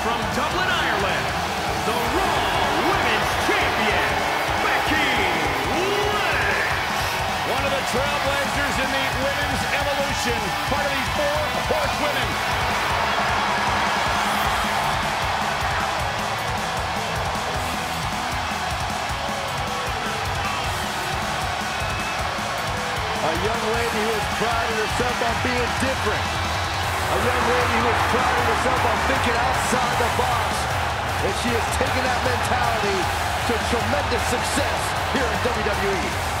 from Dublin, Ireland, the Raw Women's Champion, Becky Lynch. One of the trailblazers in the women's evolution, part of the 4 horsewomen. A young lady who has prided herself on being different. A young lady who has prided herself on thinking outside the box. And she has taken that mentality to tremendous success here in WWE.